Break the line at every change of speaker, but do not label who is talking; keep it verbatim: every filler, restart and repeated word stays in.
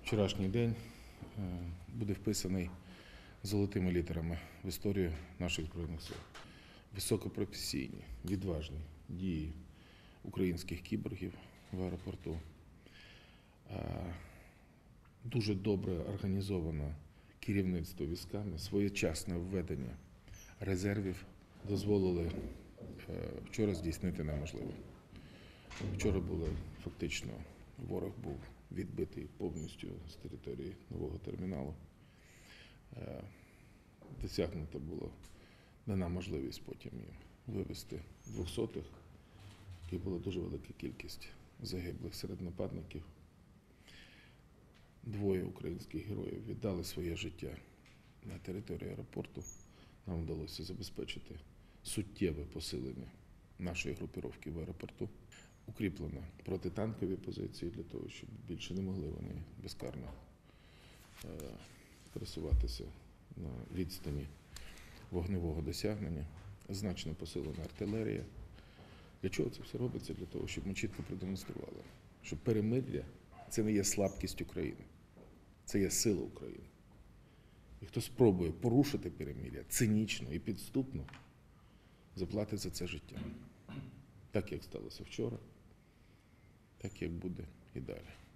Вчорашній день буде вписаний золотими літерами в історію наших Збройних сил. Високопрофесійні, відважні дії українських кіборгів в аеропорту. Дуже добре організоване керівництво військами, своєчасне введення резервів дозволили вчора здійснити неможливе. Вчора було фактично, ворог був відбитий повністю з території нового терміналу. Досягнута була дана можливість потім вивезти двохсотих, і була дуже велика кількість загиблих серед нападників. Двоє українських героїв віддали своє життя на території аеропорту. Нам вдалося забезпечити суттєве посилення нашої групіровки в аеропорту. Укріплено протитанкові позиції для того, щоб більше не могли вони безкарно пересуватися на відстані вогневого досягнення. Значно посилена артилерія. Для чого це все робиться? Для того, щоб ми чітко продемонстрували, що перемир'я – це не є слабкість України, це є сила України. І хто спробує порушити перемир'я цинічно і підступно, заплатить за це життям. Так, як сталося вчора, так, як буде і далі.